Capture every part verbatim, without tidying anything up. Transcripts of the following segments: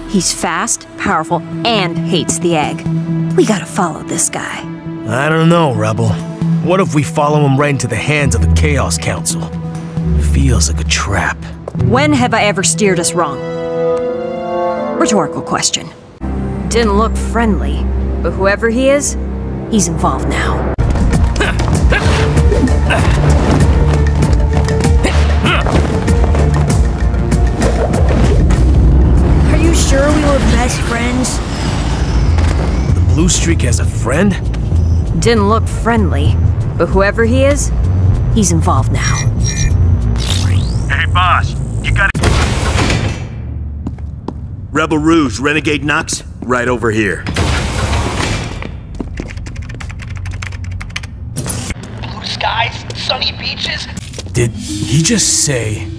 He's fast, powerful, and hates the egg. We gotta follow this guy. I don't know, Rebel. What if we follow him right into the hands of the Chaos Council? Feels like a trap. When have I ever steered us wrong? Rhetorical question. Didn't look friendly, but whoever he is, he's involved now. Are you sure we were best friends? The Blue Streak has a friend? Didn't look friendly, but whoever he is, he's involved now. Hey, boss, you gotta... Rebel Rouge, Renegade Nux, right over here. Blue skies, sunny beaches. Did he just say...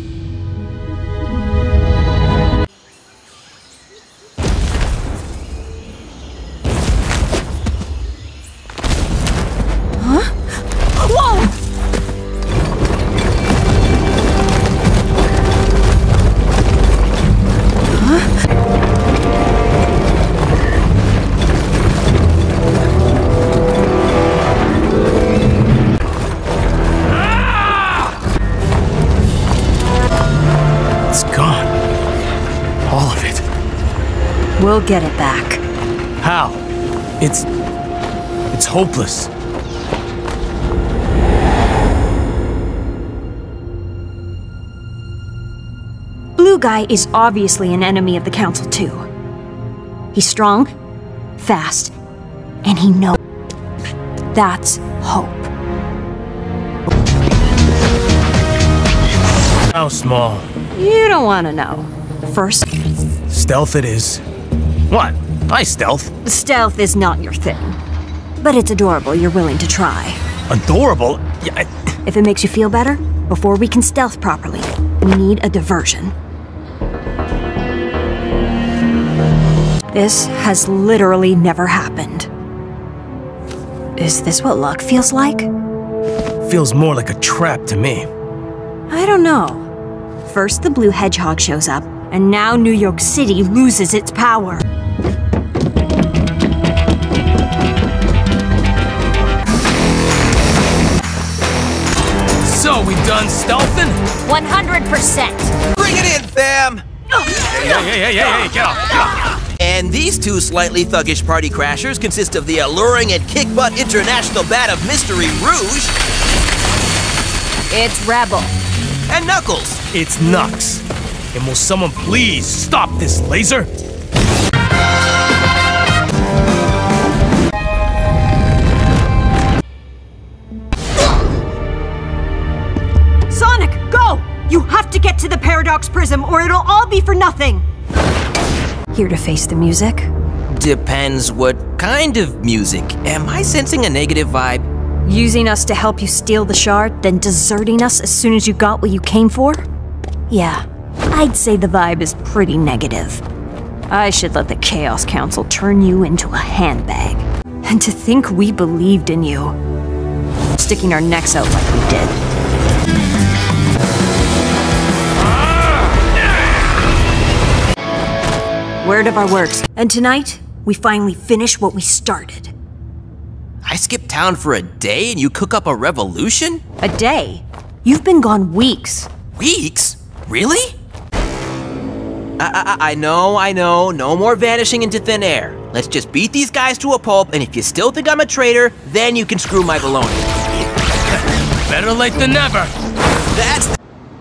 We'll get it back. How? It's... it's hopeless. Blue Guy is obviously an enemy of the Council too. He's strong, fast, and he knows. That's hope. How small? You don't want to know. First... Stealth it is. What? I stealth. Stealth is not your thing. But it's adorable you're willing to try. Adorable? Yeah, I... If it makes you feel better, before we can stealth properly, we need a diversion. This has literally never happened. Is this what luck feels like? Feels more like a trap to me. I don't know. First the Blue Hedgehog shows up, and now New York City loses its power. So, we done stealthing? one hundred percent! Bring it in, fam! Hey, hey, hey, hey, hey, hey, get off, get off! And these two slightly thuggish party crashers consist of the alluring and kick-butt international bat of Mystery Rouge... It's Rebel. And Knuckles. It's Nux. And will someone please stop this laser? Sonic, go! You have to get to the Paradox Prism or it'll all be for nothing! Here to face the music? Depends what kind of music. Am I sensing a negative vibe? Using us to help you steal the shard, then deserting us as soon as you got what you came for? Yeah, I'd say the vibe is pretty negative. I should let the Chaos Council turn you into a handbag. And to think we believed in you. Sticking our necks out like we did. Word of our words. And tonight, we finally finish what we started. I skip town for a day and you cook up a revolution? A day? You've been gone weeks. Weeks? Really? I, I, I know, I know. No more vanishing into thin air. Let's just beat these guys to a pulp, and if you still think I'm a traitor, then you can screw my baloney. Better late than never. That's...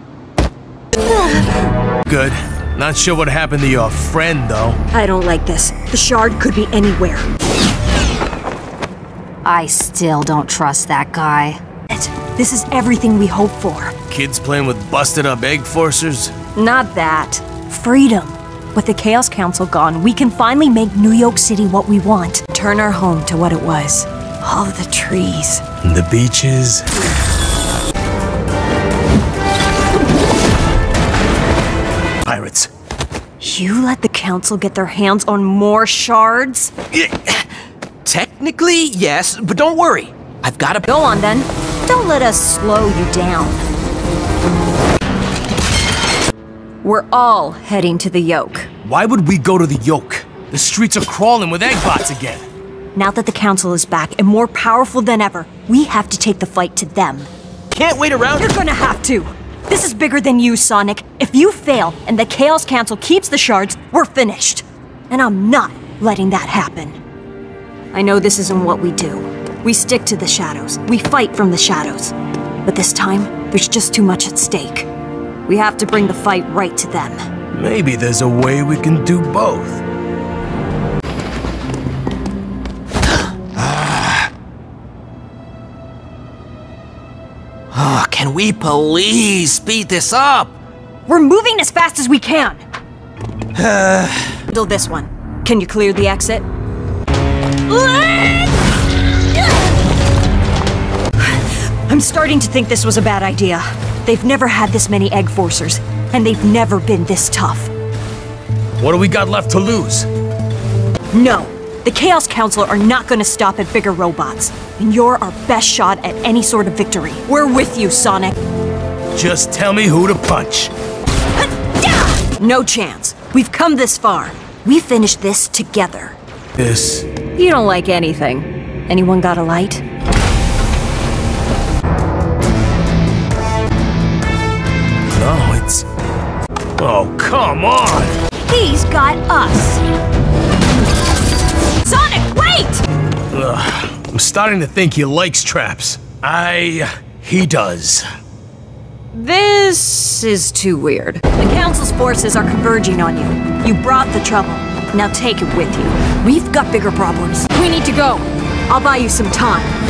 Good. Not sure what happened to your friend, though. I don't like this. The shard could be anywhere. I still don't trust that guy. This is everything we hope for. Kids playing with busted-up egg forcers? Not that. Freedom. With the Chaos Council gone, we can finally make New York City what we want. Turn our home to what it was. All the trees. The beaches. Pirates. You let the Council get their hands on more shards? Technically, yes, but don't worry. I've got to... Go on, then. Don't let us slow you down. We're all heading to the yoke. Why would we go to the yoke? The streets are crawling with Eggbots again. Now that the Council is back and more powerful than ever, we have to take the fight to them. Can't wait around. You're gonna have to! This is bigger than you, Sonic. If you fail and the Chaos Council keeps the shards, we're finished. And I'm not letting that happen. I know this isn't what we do. We stick to the shadows. We fight from the shadows. But this time, there's just too much at stake. We have to bring the fight right to them. Maybe there's a way we can do both. Oh, can we please speed this up? We're moving as fast as we can. Handle this one. Can you clear the exit? I'm starting to think this was a bad idea. They've never had this many Egg Forcers, and they've never been this tough. What do we got left to lose? No, the Chaos Council are not gonna stop at bigger robots, and you're our best shot at any sort of victory. We're with you, Sonic. Just tell me who to punch. No chance. We've come this far. We finished this together. This... You don't like anything. Anyone got a light? No, it's... Oh, come on! He's got us! Sonic, wait! Ugh, I'm starting to think he likes traps. I... he does. This is too weird. The Council's forces are converging on you. You brought the trouble. Now take it with you. We've got bigger problems. We need to go. I'll buy you some time.